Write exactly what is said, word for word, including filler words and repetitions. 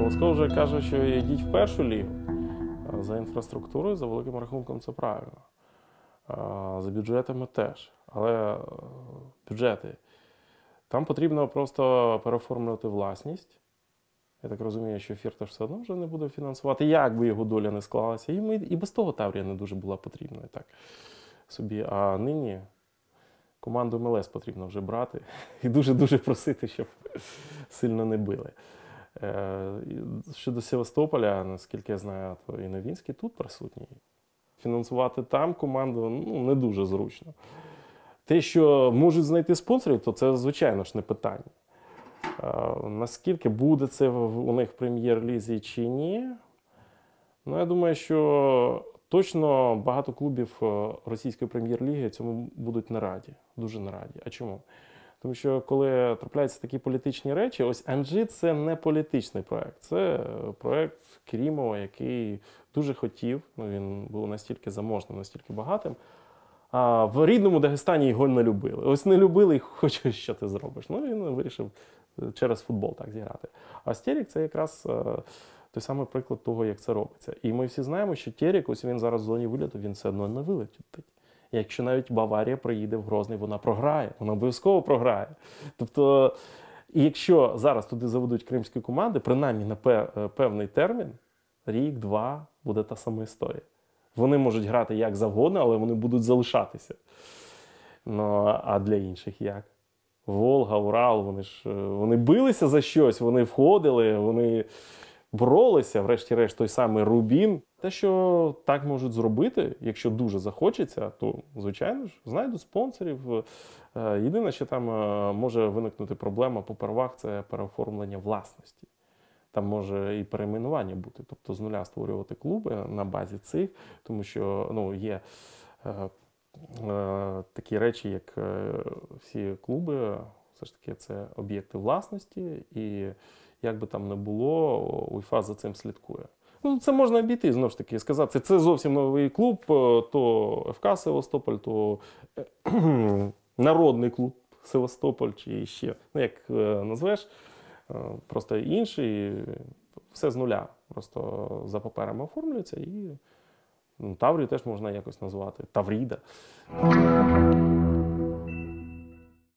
Лосков вже каже, що йдіть в першу лігу. За інфраструктурою, за великим рахунком, це правильно. За бюджетами теж. Але бюджети. Там потрібно просто переоформлювати власність. Я так розумію, що Фірташ все одно вже не буде фінансувати, як би його доля не склалася. І, ми, і без того Таврія не дуже була потрібна. Так, собі. А нині команду ем ел ес потрібно вже брати і дуже-дуже просити, щоб сильно не били. Щодо Севастополя, наскільки я знаю, то і Новінський тут присутній. Фінансувати там команду ну, не дуже зручно. Те, що можуть знайти спонсорів, то це, звичайно ж, не питання. Наскільки буде це у них в прем'єр-лізі чи ні? Ну, я думаю, що точно багато клубів російської прем'єр-ліги цьому будуть не раді. Дуже не раді. А чому? Тому що коли трапляються такі політичні речі, ось Анжи – це не політичний проєкт. Це проєкт Керімова, який дуже хотів, ну він був настільки заможним, настільки багатим, а в рідному Дагестані його не любили. Ось не любили і хочеш, що ти зробиш. Ну він вирішив через футбол так зіграти. А Стерік – це якраз той самий приклад того, як це робиться. І ми всі знаємо, що Терек, ось він зараз в зоні виліту, він все одно не вилетить. Якщо навіть Баварія приїде в Грозний, вона програє. Вона обов'язково програє. Тобто, і якщо зараз туди заведуть кримські команди, принаймні на певний термін, рік-два, буде та сама історія. Вони можуть грати як завгодно, але вони будуть залишатися. Ну, а для інших як? Волга, Урал, вони ж вони билися за щось, вони входили, вони боролися, врешті-решт той самий Рубін. Те, що так можуть зробити, якщо дуже захочеться, то, звичайно ж, знайдуть спонсорів. Єдине, що там може виникнути проблема попервах, це переоформлення власності. Там може і перейменування бути, тобто з нуля створювати клуби на базі цих, тому що ну, є е, е, такі речі, як е, всі клуби, все ж таки це об'єкти власності, і як би там не було, УЄФА за цим слідкує. Ну, це можна обійти, знову ж таки, сказати, це, це зовсім новий клуб, то еф ка Севастополь, то народний клуб Севастополь, чи ще, ну як назвеш, просто інший, все з нуля, просто за паперами оформлюється і ну, Таврію теж можна якось назвати, Тавріда.